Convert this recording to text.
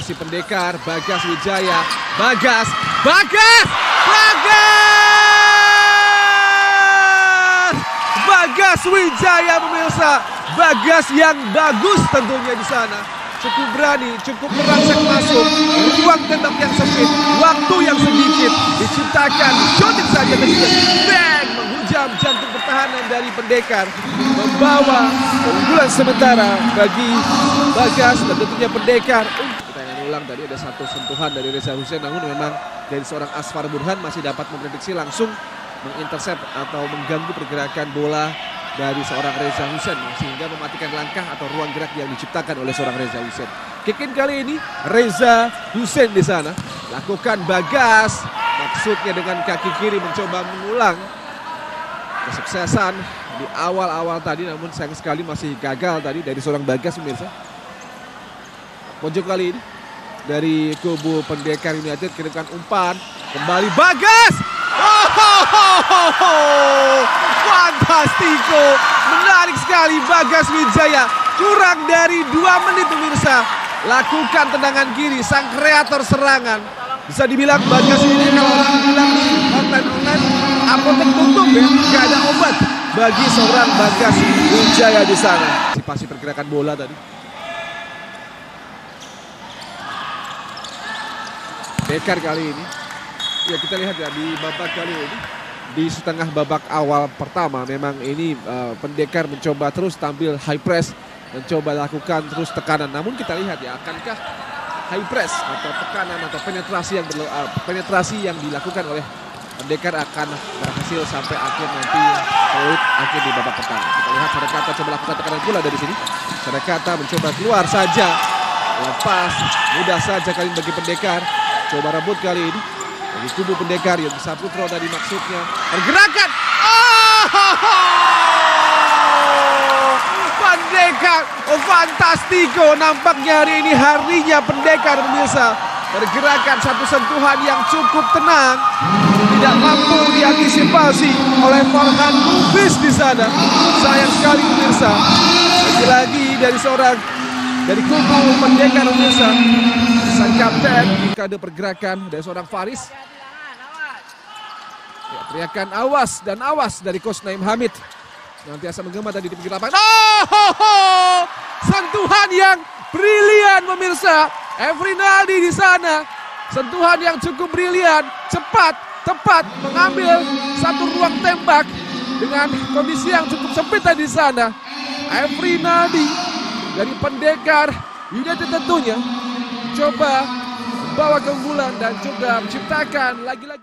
Si Pendekar, Bagas Wijaya, Bagas Wijaya pemirsa, Bagas yang bagus tentunya di sana, cukup berani, cukup merangsek masuk, ruang tembak yang sempit, waktu yang sedikit, diciptakan, shooting saja ketika bang menghujam jantung pertahanan dari Pendekar, membawa keunggulan sementara bagi Bagas dan tentunya Pendekar. Ulang tadi ada satu sentuhan dari Reza Hussein, namun memang dari seorang Asfar Burhan masih dapat memprediksi langsung mengintersep atau mengganggu pergerakan bola dari seorang Reza Hussein sehingga mematikan langkah atau ruang gerak yang diciptakan oleh seorang Reza Hussein. Kick in kali ini Reza Hussein di sana lakukan Bagas, maksudnya dengan kaki kiri mencoba mengulang kesuksesan di awal-awal tadi, namun sayang sekali masih gagal tadi dari seorang Bagas pemirsa. Pojok kali ini dari kubu Pendekar United kirimkan umpan, kembali Bagas. Fantastiko, menarik sekali Bagas Wijaya, kurang dari 2 menit pemirsa, lakukan tendangan kiri, sang kreator serangan. Bisa dibilang Bagas ini kalau orang bilang online apotek tutup ya, gak ada obat bagi seorang Bagas Wijaya di sana. Antisipasi pergerakan bola tadi. Pendekar kali ini, ya kita lihat ya di babak kali ini, di setengah babak awal pertama memang ini Pendekar mencoba terus tampil high press, mencoba lakukan terus tekanan. Namun kita lihat ya, akankah high press atau tekanan atau penetrasi yang dilakukan oleh Pendekar akan berhasil sampai akhir nanti akhir di babak pertama. Kita lihat Sarekata coba lakukan tekanan pula dari sini. Sarekata mencoba keluar saja, lepas mudah saja kali ini bagi Pendekar. Coba rebut kali ini dari kubu Pendekar yang bisa Putro tadi maksudnya pergerakan. Pendekar, fantastiko, nampaknya hari ini harinya Pendekar pemirsa. Pergerakan satu sentuhan yang cukup tenang, tidak mampu diantisipasi oleh Farhan Lubis di sana. Sayang sekali pemirsa, lagi-lagi dari kubu Pendekar pemirsa. Sang kapten, kade pergerakan dari seorang Faris. Ya, teriakan awas dan awas dari Coach Naim Hamid. Nantiasa menggema tadi di pinggir lapangan. Sentuhan yang brilian pemirsa. Efrinaldi di sana. Sentuhan yang cukup brilian, cepat, tepat, mengambil satu ruang tembak dengan kondisi yang cukup sempit tadi di sana. Efrinaldi dari Pendekar United tentunya coba membawa keunggulan dan juga menciptakan lagi-lagi